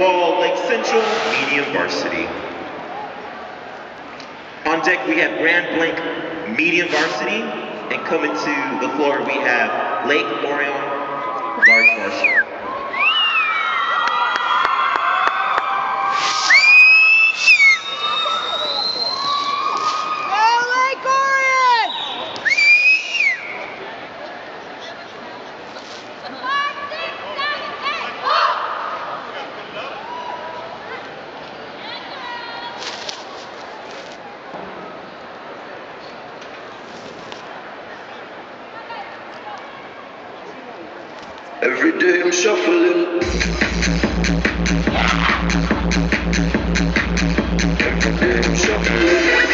Wall Lake Central Medium Varsity. On deck we have Grand Blanc Medium Varsity, and coming to the floor we have Lake Orion Varsity. Every day I'm shuffling. Every day I'm shuffling.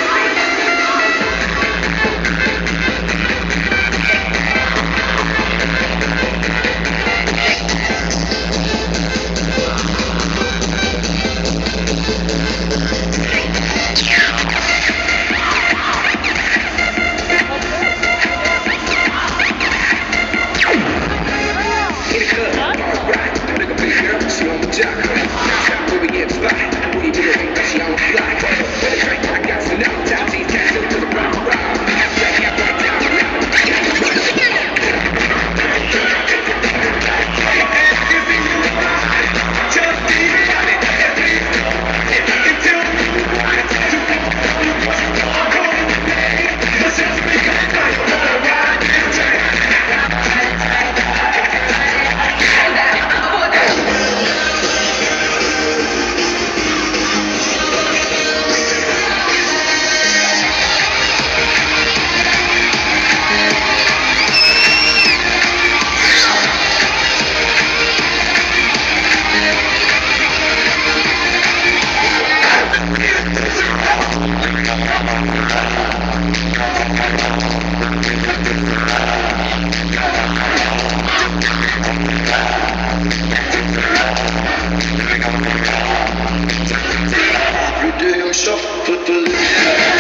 Every day I'm shuffling.